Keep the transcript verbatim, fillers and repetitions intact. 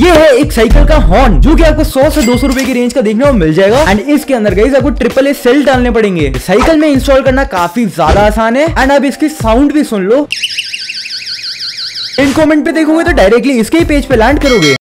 ये है एक साइकिल का हॉर्न जो कि आपको सौ से दो सौ रुपए की रेंज का देखने को मिल जाएगा। एंड इसके अंदर गाइस आपको ट्रिपल ए सेल डालने पड़ेंगे। साइकिल में इंस्टॉल करना काफी ज्यादा आसान है। एंड आप इसकी साउंड भी सुन लो। इन कमेंट पे देखोगे तो डायरेक्टली इसके ही पेज पे लैंड करोगे।